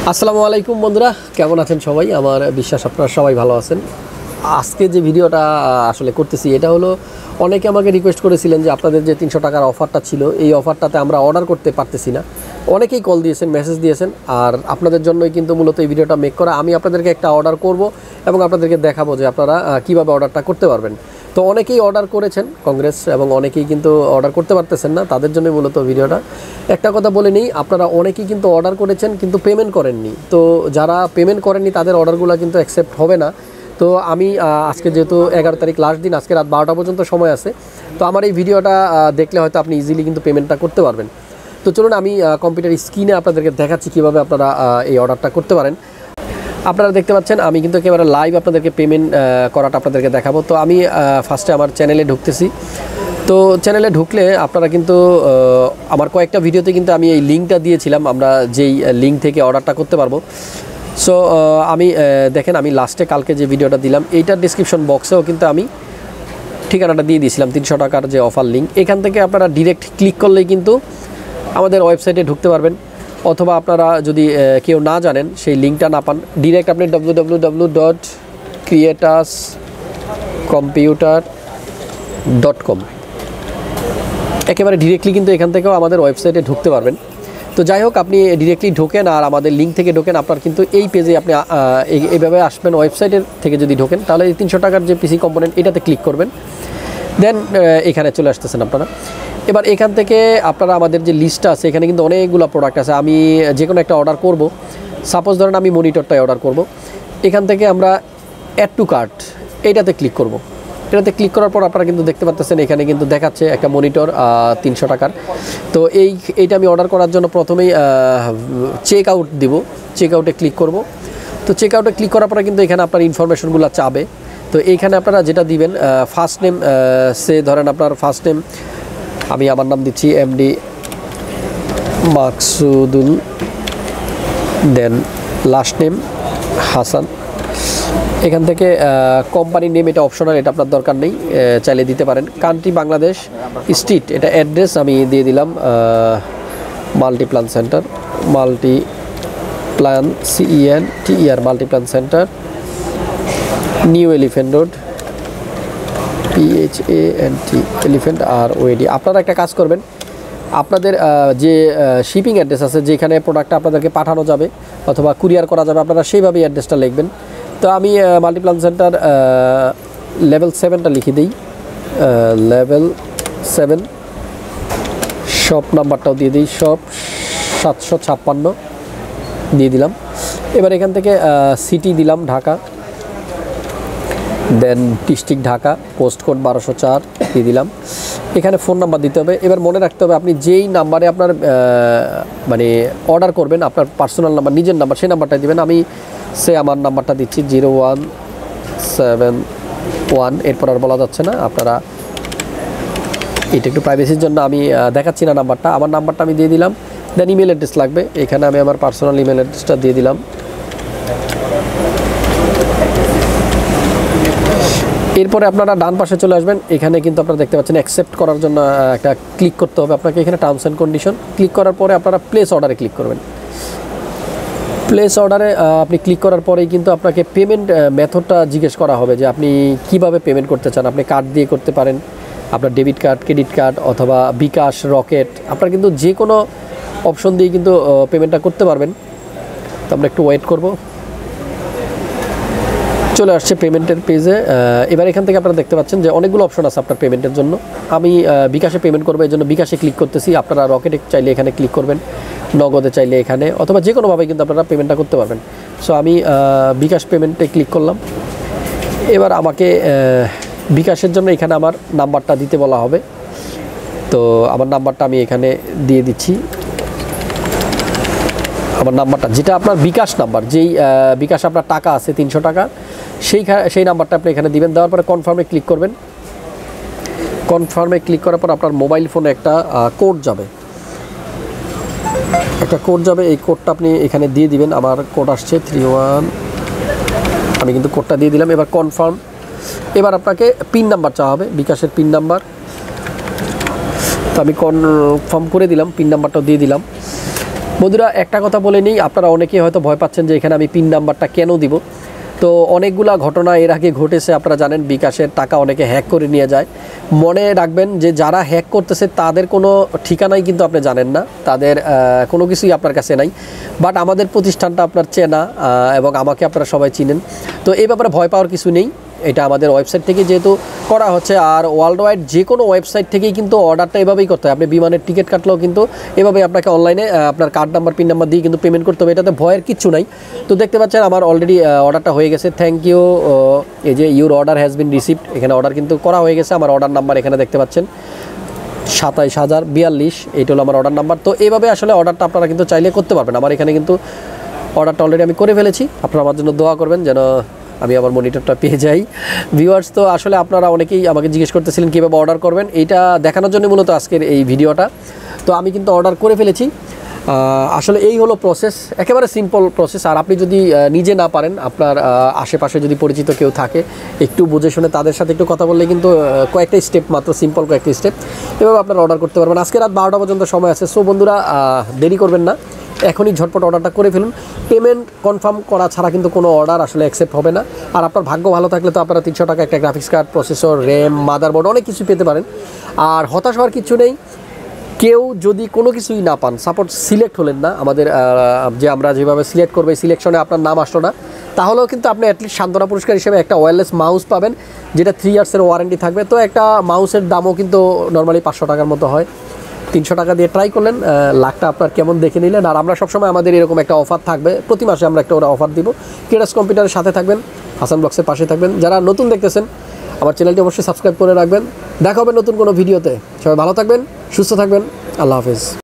আসসালামু আলাইকুম বন্ধুরা, কেমন আছেন সবাই? আমার বিশ্বাস আপনারা সবাই ভালো আছেন। আজকে যে ভিডিওটা আসলে করতেছি এটা হলো, অনেকে আমাকে রিকোয়েস্ট করেছিলেন যে আপনাদের যে 300 টাকার অফারটা ছিল এই অফারটাতে আমরা অর্ডার করতে পারতেছি না। অনেকেই কল দিয়েছেন, মেসেজ দিয়েছেন, আর আপনাদের জন্যই কিন্তু মূলত এই ভিডিওটা মেক করা। আমি আপনাদেরকে একটা অর্ডার করব এবং আপনাদেরকে দেখাবো যে আপনারা কীভাবে অর্ডারটা করতে পারবেন। তো অনেকেই অর্ডার করেছেন, কংগ্রেস, এবং অনেকেই কিন্তু অর্ডার করতে পারতেছেন না, তাদের জন্য মূলত ভিডিওটা। একটা কথা বলে নিই, আপনারা অনেকেই কিন্তু অর্ডার করেছেন কিন্তু পেমেন্ট করেননি। তো যারা পেমেন্ট করেননি তাদের অর্ডারগুলো কিন্তু অ্যাকসেপ্ট হবে না। তো আমি আজকে যেহেতু 11 তারিখ লাস্ট দিন, আজকে রাত 12টা পর্যন্ত সময় আছে, তো আমার এই ভিডিওটা দেখলে হয়তো আপনি ইজিলি কিন্তু পেমেন্টটা করতে পারবেন। তো চলুন আমি কম্পিউটার স্ক্রিনে আপনাদেরকে দেখাচ্ছি কীভাবে আপনারা এই অর্ডারটা করতে পারেন। আপনারা দেখতে পাচ্ছেন আমি কিন্তু একেবারে লাইভ আপনাদেরকে পেমেন্ট করাটা আপনাদেরকে দেখাবো। তো আমি ফার্স্টে আমার চ্যানেলে ঢুকতেছি। তো চ্যানেলে ঢুকলে আপনারা কিন্তু আমার কয়েকটা ভিডিওতে কিন্তু আমি এই লিঙ্কটা দিয়েছিলাম, আমরা যেই লিঙ্ক থেকে অর্ডারটা করতে পারবো। সো আমি দেখেন, আমি লাস্টে কালকে যে ভিডিওটা দিলাম এইটার ডিসক্রিপশন বক্সেও কিন্তু আমি ঠিকানাটা দিয়ে দিয়েছিলাম, 300 টাকার যে অফার লিঙ্ক। এখান থেকে আপনারা ডিরেক্ট ক্লিক করলেই কিন্তু আমাদের ওয়েবসাইটে ঢুকতে পারবেন। অথবা আপনারা যদি কেউ না জানেন, সেই লিঙ্কটা না পান, ডিরেক্ট আপনি www.creatuscomputer.com একেবারে ডিরেক্টলি কিন্তু এখান থেকেও আমাদের ওয়েবসাইটে ঢুকতে পারবেন। তো যাই হোক, আপনি ডিরেক্টলি ঢোকেন আর আমাদের লিঙ্ক থেকে ঢোকেন, আপনার কিন্তু এই পেজে আপনি এইভাবে আসবেন। ওয়েবসাইটের থেকে যদি ঢোকেন তাহলে এই 300 টাকার যে পিসি কম্পোনেন্ট এটাতে ক্লিক করবেন, দেন এখানে চলে আসতেছেন আপনারা। এবার এখান থেকে আপনারা আমাদের যে লিস্টটা আছে, এখানে কিন্তু অনেকগুলো প্রোডাক্ট আছে। আমি যে কোনো একটা অর্ডার করব, সাপোজ ধরেন আমি মনিটরটাই অর্ডার করব। এখান থেকে আমরা অ্যাড টু কার্ট এইটাতে ক্লিক করব। এটাতে ক্লিক করার পর আপনারা কিন্তু দেখতে পাচ্ছেন এখানে কিন্তু দেখাচ্ছে একটা মনিটর 300 টাকার। তো এইটা আমি অর্ডার করার জন্য প্রথমেই চেক আউট দিব, চেক আউটে ক্লিক করব। তো চেক আউটে ক্লিক করার পরে কিন্তু এখানে আপনার ইনফরমেশনগুলো চাবে। তো এইখানে আপনারা যেটা দিবেন, ফার্স্ট নেম, সে ধরেন আপনার ফার্স্ট নেম, আমি আমার নাম দিচ্ছি MD Maksudul, then last name Hasan. এখান থেকে কোম্পানি নেম, এটা অপশনাল, এটা আপনার দরকার নেই, চাইলে দিতে পারেন। কান্ট্রি বাংলাদেশ, স্ট্রিট, এটা অ্যাড্রেস আমি দিয়ে দিলাম Multiplan center, Multiplan CENTER Multiplan center, new Elephant Road, PHANT Elephant আর ওয়েডি। আপনারা একটা কাজ করবেন, আপনাদের যে শিপিং অ্যাড্রেস আছে, যেখানে প্রোডাক্টটা আপনাদেরকে পাঠানো যাবে অথবা কুরিয়ার করা যাবে, আপনারা সেইভাবেই অ্যাড্রেসটা লিখবেন। তো আমি মাল্টিপ্লান সেন্টার লেভেল 7টা লিখে দিই, লেভেল 7, শপ নাম্বারটাও দিয়ে দিই, শপ 756 দিয়ে দিলাম। এবার এখান থেকে সিটি দিলাম Dhaka, then district Dhaka, post code 1204 দিয়ে দিলাম। এখানে ফোন নাম্বার দিতে হবে। এবার মনে রাখতে হবে আপনি যেই নাম্বারে আপনার মানে অর্ডার করবেন, আপনার পার্সোনাল নাম্বার, নিজের নাম্বার, সেই নাম্বারটা দিবেন। আমি আমার নাম্বারটা দিচ্ছি 0171, এরপর আর বলা যাচ্ছে না, আপনারা এটা একটু প্রাইভেসির জন্য আমি দেখাচ্ছি না নাম্বারটা। আমার নাম্বারটা আমি দিয়ে দিলাম। দেন ইমেল অ্যাড্রেস লাগবে, এখানে আমি আমার পার্সোনাল ইমেল অ্যাড্রেসটা দিয়ে দিলাম। এরপরে আপনারা ডান পাশে চলে আসবেন। এখানে কিন্তু আপনারা দেখতে পাচ্ছেন অ্যাকসেপ্ট করার জন্য একটা ক্লিক করতে হবে আপনাকে। এখানে টার্মস অ্যান্ড কন্ডিশন ক্লিক করার পরে আপনারা প্লেস অর্ডারে ক্লিক করবেন। প্লেস অর্ডারে আপনি ক্লিক করার পরেই কিন্তু আপনাকে পেমেন্ট মেথডটা জিজ্ঞেস করা হবে যে আপনি কিভাবে পেমেন্ট করতে চান। আপনি কার্ড দিয়ে করতে পারেন, আপনার ডেবিট কার্ড, ক্রেডিট কার্ড, অথবা বিকাশ, রকেট, আপনারা কিন্তু যে কোনো অপশন দিয়ে কিন্তু পেমেন্টটা করতে পারবেন। তো আমরা একটু ওয়েট করব। চলে আসছে পেমেন্টের পেজে। এবার এখান থেকে আপনারা দেখতে পাচ্ছেন যে অনেকগুলো অপশন আছে আপনার পেমেন্টের জন্য। আমি বিকাশে পেমেন্ট করবো, এই জন্য বিকাশে ক্লিক করতেছি। আপনারা রকেটে চাইলে এখানে ক্লিক করবেন, নগদে চাইলে এখানে, অথবা যে কোনোভাবে কিন্তু আপনারা পেমেন্টটা করতে পারবেন। সো আমি বিকাশ পেমেন্টে ক্লিক করলাম। এবার আমাকে বিকাশের জন্য এখানে আমার নাম্বারটা দিতে বলা হবে। তো আমার নাম্বারটা আমি এখানে দিয়ে দিচ্ছি। আমার নাম্বারটা, যেটা আপনার বিকাশ নাম্বার, যেই বিকাশ আপনার টাকা আছে 300 টাকা, সেই নাম্বারটা আপনি এখানে দিবেন। দেওয়ার পরে কনফার্মে ক্লিক করবেন। কনফার্মে ক্লিক করার পর আপনার মোবাইল ফোনে একটা কোড যাবে, এই কোডটা আপনি এখানে দিয়ে দিবেন। আমার কোড আসছে 31, আমি কিন্তু কোডটা দিয়ে দিলাম। এবার কনফার্ম। এবার আপনাকে পিন নাম্বার চাওয়া হবে, বিকাশের পিন নাম্বার। তো আমি কনফার্ম করে দিলাম, পিন নাম্বারটাও দিয়ে দিলাম। বন্ধুরা একটা কথা বলে নিই, আপনারা অনেকেই হয়তো ভয় পাচ্ছেন যে এখানে আমি পিন নাম্বারটা কেন দিব। তো অনেকগুলা ঘটনা এর আগে ঘটেছে, আপনারা জানেন বিকাশের টাকা অনেকে হ্যাক করে নিয়ে যায়। মনে রাখবেন যে যারা হ্যাক করতেছে তাদের কোনো ঠিকানাই কিন্তু আপনি জানেন না, তাদের কোনো কিছুই আপনার কাছে নাই। বাট আমাদের প্রতিষ্ঠানটা আপনার চেনা এবং আমাকে আপনারা সবাই চিনেন, তো এই ব্যাপারে ভয় পাওয়ার কিছু নেই। এটা আমাদের ওয়েবসাইট থেকে যেহেতু করা হচ্ছে, আর ওয়ার্ল্ড ওয়াইড যে কোনো ওয়েবসাইট থেকেই কিন্তু অর্ডারটা এভাবেই করতে হয়। আপনি বিমানের টিকিট কাটলেও কিন্তু এভাবেই আপনাকে অনলাইনে আপনার কার্ড নাম্বার পিন নাম্বার দিয়ে কিন্তু পেমেন্ট করতে হবে, এটাতে ভয়ের কিচ্ছু নাই। তো দেখতে পাচ্ছেন আমার অলরেডি অর্ডারটা হয়ে গেছে, থ্যাংক ইউ। এই যে your order has been received, এখানে অর্ডার কিন্তু করা হয়ে গেছে। আমার অর্ডার নাম্বার এখানে দেখতে পাচ্ছেন 27042, এইটা হলো আমার অর্ডার নাম্বার। তো এইভাবে আসলে অর্ডারটা আপনারা কিন্তু চাইলে করতে পারবেন। আমার এখানে কিন্তু অর্ডারটা অলরেডি আমি করে ফেলেছি, আপনারা আমার জন্য দোয়া করবেন যেন আমি আমার মনিটরটা পেয়ে যাই। ভিউয়ার্স, তো আসলে আপনারা অনেকেই আমাকে জিজ্ঞেস করতেছিলেন কীভাবে অর্ডার করবেন, এইটা দেখানোর জন্য মূলত আজকের এই ভিডিওটা। তো আমি কিন্তু অর্ডার করে ফেলেছি। আসলে এই হলো প্রসেস, একেবারে সিম্পল প্রসেস। আর আপনি যদি নিজে না পারেন, আপনার আশেপাশে যদি পরিচিত কেউ থাকে, একটু বুঝে শুনে তাদের সাথে একটু কথা বললে কিন্তু কয়েকটা স্টেপ, মাত্র সিম্পল কয়েকটা স্টেপ, এভাবে আপনারা অর্ডার করতে পারবেন। আজকে রাত 12টা পর্যন্ত সময় আছে। সো বন্ধুরা, দেরি করবেন না, এখনই ঝটপট অর্ডারটা করে ফেলুন। পেমেন্ট কনফার্ম করা ছাড়া কিন্তু কোনো অর্ডার আসলে অ্যাকসেপ্ট হবে না। আর আপনার ভাগ্য ভালো থাকলে তো আপনারা 300 টাকা একটা graphics card, processor, RAM, motherboard অনেক কিছু পেতে পারেন। আর হতাশ হওয়ার কিছু নেই। কেউ যদি কোনো কিছুই না পান, সাপোজ সিলেক্ট হলেন না, আমাদের যে আমরা যেভাবে সিলেক্ট করবো এই সিলেকশনে আপনার নাম আসলো না, তাহলেও কিন্তু আপনি অ্যাটলিস্ট সান্ত্বনা পুরস্কার হিসেবে একটা ওয়্যারলেস মাউস পাবেন, যেটা 3 ইয়ার্সের ওয়ারেন্টি থাকবে। তো একটা মাউসের দামও কিন্তু নর্মালি 500 টাকার মতো হয়। 300 টাকা দিয়ে ট্রাই করলেন, লাখটা আপনার কেমন দেখে নিলেন। আর আমরা সবসময় আমাদের এরকম একটা অফার থাকবে, প্রতি মাসে আমরা একটা অফার দিব। ক্রিয়েটাস কম্পিউটারের সাথে থাকবেন, হাসান ব্লগসের পাশে থাকবেন। যারা নতুন দেখতেছেন আমার চ্যানেলটি অবশ্যই সাবস্ক্রাইব করে রাখবেন। দেখা হবে নতুন কোনো ভিডিওতে। সবাই ভালো থাকবেন, সুস্থ থাকবেন, আল্লাহ হাফেজ।